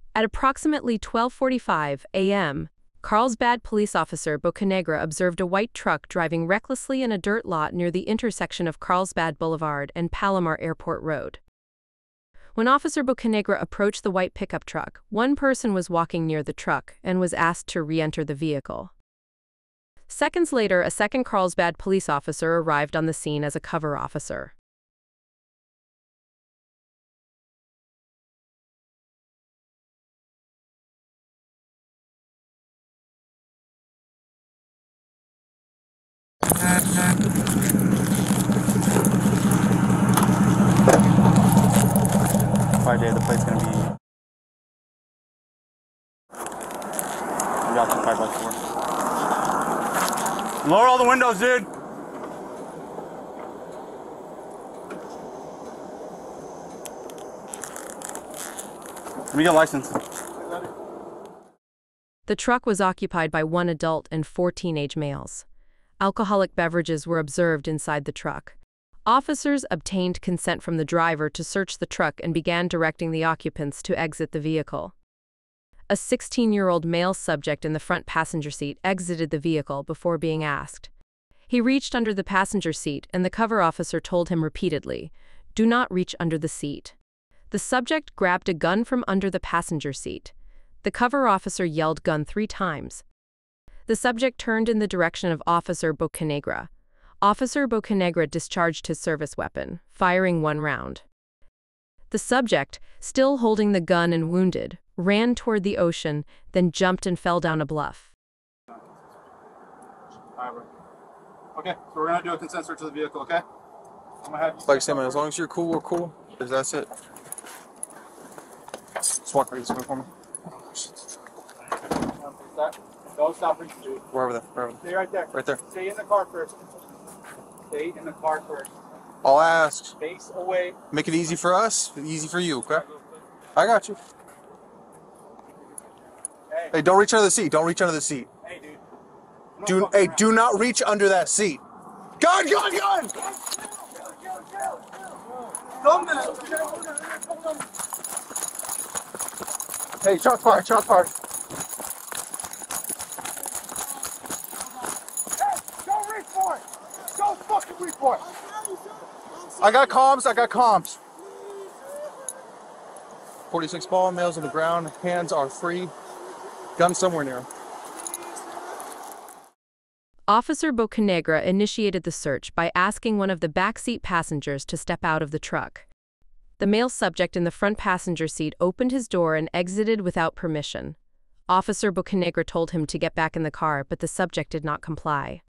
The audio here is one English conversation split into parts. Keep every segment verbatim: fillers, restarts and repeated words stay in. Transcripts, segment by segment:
At approximately twelve forty-five a m, Carlsbad police officer Bocanegra observed a white truck driving recklessly in a dirt lot near the intersection of Carlsbad Boulevard and Palomar Airport Road. When Officer Bocanegra approached the white pickup truck, one person was walking near the truck and was asked to re-enter the vehicle. Seconds later, a second Carlsbad police officer arrived on the scene as a cover officer. Friday, the plate's gonna be occupied by four. Lower all the windows, dude. Let me get a license. The truck was occupied by one adult and four teenage males. Alcoholic beverages were observed inside the truck. Officers obtained consent from the driver to search the truck and began directing the occupants to exit the vehicle. A sixteen-year-old male subject in the front passenger seat exited the vehicle before being asked. He reached under the passenger seat and the cover officer told him repeatedly, "Do not reach under the seat." The subject grabbed a gun from under the passenger seat. The cover officer yelled "gun" three times. The subject turned in the direction of Officer Bocanegra. Officer Bocanegra discharged his service weapon, firing one round. The subject, still holding the gun and wounded, ran toward the ocean, then jumped and fell down a bluff. Okay, so we're gonna do a consent search of the vehicle, okay? I'm gonna have you Like I said, man, as long as you're cool, we're cool. If that's it. Just walk right this way for me. Don't stop reaching, dude. Wherever there, wherever there. Stay right there. Right there. Stay in the car first. Stay in the car first. I'll ask. Face away. Make it easy for us, easy for you, okay? I got you. Hey, Hey, don't reach under the seat. Don't reach under the seat. hey dude. Do hey, do not reach under that seat. Gun, gun, gun! Come now. Hey, shot fired, shot fired. Don't reach for it. Don't fucking reach for it. I got comms, I got comms. forty-six ball, males on the ground, hands are free. Gun somewhere near him. Officer Bocanegra initiated the search by asking one of the backseat passengers to step out of the truck. The male subject in the front passenger seat opened his door and exited without permission. Officer Bocanegra told him to get back in the car, but the subject did not comply.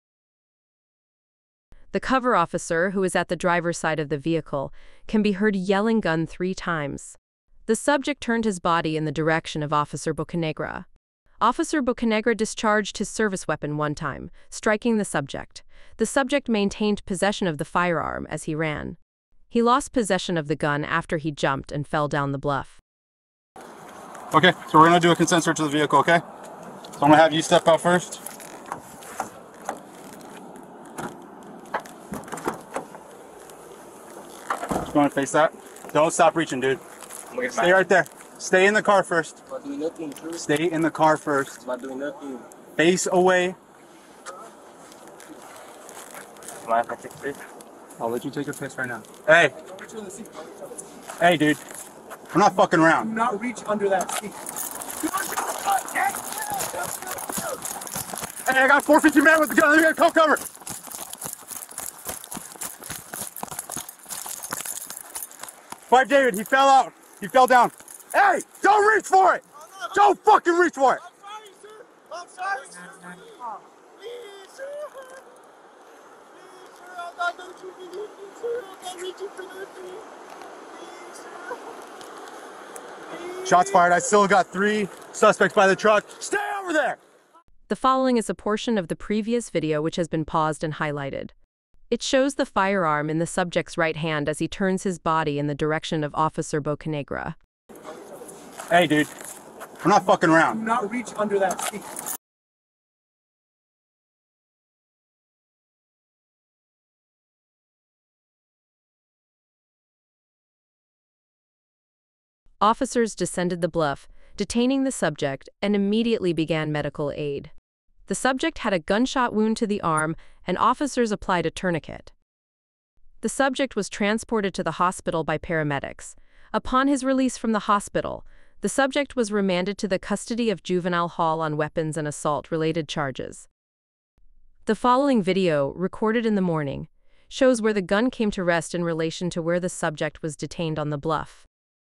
The cover officer, who is at the driver's side of the vehicle, can be heard yelling "gun" three times. The subject turned his body in the direction of Officer Bocanegra. Officer Bocanegra discharged his service weapon one time, striking the subject. The subject maintained possession of the firearm as he ran. He lost possession of the gun after he jumped and fell down the bluff. Okay, so we're gonna do a consent search of the vehicle, okay? So I'm gonna have you step out first. Just go and face that. Don't stop reaching, dude. Stay right there. Stay in the car first. I'm not doing nothing, sir. Stay in the car first. I'm not doing nothing. Face away. Mind if I take a pic? I'll let you take a piss right now. Hey. Hey, dude. I'm not fucking around. Do not reach under that seat. Hey, I got a four fifty man with the gun. Let me get a coat cover. Five David, he fell out. He fell down. Hey, don't reach for it. Don't fucking reach for it. I'm sorry, sir. I'm sorry, sir. Please, sir. Please, sir. I'm not going to do anything, sir. I'm not reaching for nothing. Please, sir. Please. Shots fired. I still got three suspects by the truck. Stay over there. The following is a portion of the previous video which has been paused and highlighted. It shows the firearm in the subject's right hand as he turns his body in the direction of Officer Bocanegra. Hey, dude. I'm not fucking Do around. not reach under that seat. Officers descended the bluff, detaining the subject, and immediately began medical aid. The subject had a gunshot wound to the arm, and officers applied a tourniquet. The subject was transported to the hospital by paramedics. Upon his release from the hospital, the subject was remanded to the custody of Juvenile Hall on weapons and assault-related charges. The following video, recorded in the morning, shows where the gun came to rest in relation to where the subject was detained on the bluff.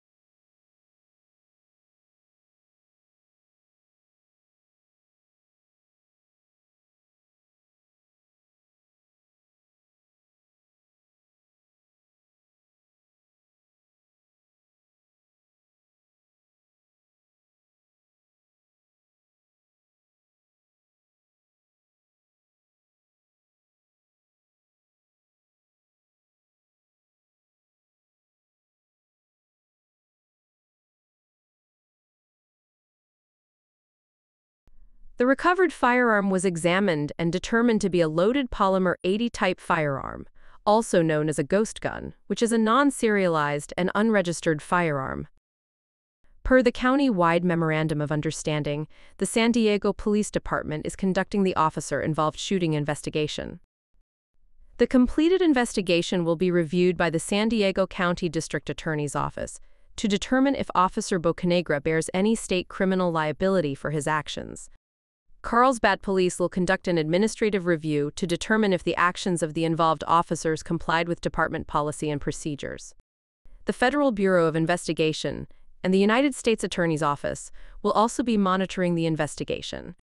The recovered firearm was examined and determined to be a loaded Palomar eighty type firearm, also known as a ghost gun, which is a non-serialized and unregistered firearm. Per the county-wide Memorandum of Understanding, the San Diego Police Department is conducting the officer-involved shooting investigation. The completed investigation will be reviewed by the San Diego County District Attorney's Office to determine if Officer Bocanegra bears any state criminal liability for his actions. Carlsbad Police will conduct an administrative review to determine if the actions of the involved officers complied with department policy and procedures. The Federal Bureau of Investigation and the United States Attorney's Office will also be monitoring the investigation.